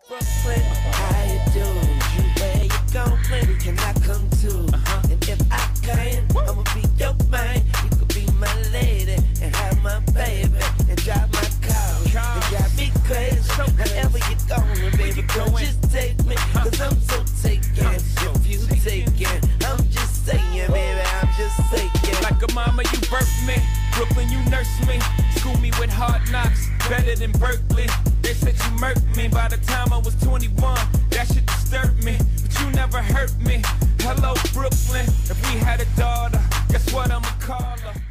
Brooklyn, how you doing? Where you gon' play? Can I come too? And if I can, I'ma be your man. You could be my lady and have my baby and drive my car and drive me crazy. Wherever you going, baby, don't just take me, cause I'm so taken. If you taken, I'm just saying, baby, I'm just saying. Like a mama, you birthed me. Brooklyn, you nursed me. School me with hard knocks, better than Berkeley. They said you murked me by the time I was 21. That shit disturbed me, but you never hurt me. Hello, Brooklyn. If we had a daughter, guess what I'ma call her?